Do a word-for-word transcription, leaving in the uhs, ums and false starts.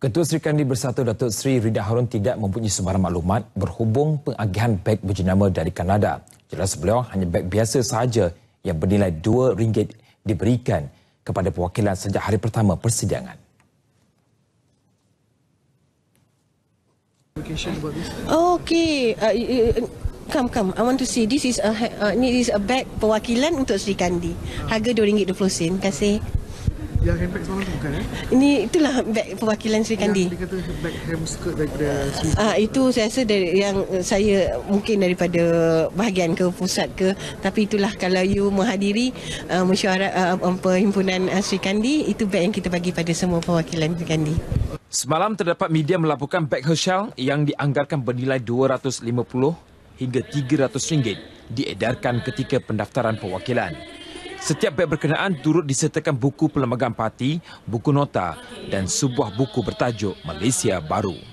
Ketua Sri Kandi Bersatu Datuk Seri Rida Harun tidak mempunyai sebarang maklumat berhubung pengagihan beg berjenama dari Kanada. Jelas beliau hanya beg biasa sahaja yang bernilai dua ringgit diberikan kepada perwakilan sejak hari pertama persidangan. Oh, okay. Uh, uh, come, come. I want to see. This is a uh, this is a bag perwakilan untuk Sri Kandi. Harga dua ringgit dua puluh sen. Terima kasih. Yang handbag semalam tu bukan eh? Ini itulah beg perwakilan Sri Kandi. Yang dia kata bag hem skirt daripada Sri. Ah, itu saya rasa dari yang saya mungkin daripada bahagian ke pusat ke, tapi itulah kalau you menghadiri uh, mesyuarat uh, perhimpunan uh, Sri Kandi, itu beg yang kita bagi pada semua perwakilan Sri Kandi. Semalam terdapat media melaporkan beg Herschel yang dianggarkan bernilai dua ratus lima puluh hingga tiga ratus ringgit diedarkan ketika pendaftaran perwakilan. Setiap beg berkenaan turut disertakan buku perlembagaan parti, buku nota dan sebuah buku bertajuk Malaysia Baru.